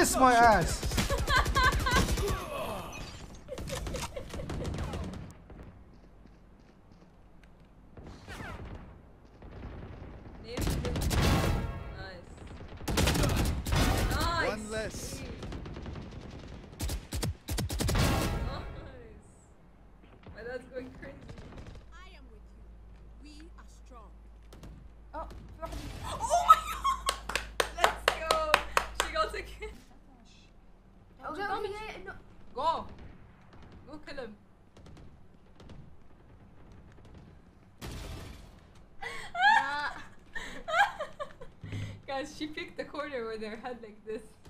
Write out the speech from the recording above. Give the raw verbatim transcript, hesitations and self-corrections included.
Kiss my ass. One less. Nice. My dad's going crazy. I am with you. We are strong. Oh, oh my god! Let's go! She got a kill. Oh, Okay, no, damage. yeah, yeah, no. Go! Go kill him. Nah. Guys, she picked the corner with her head like this.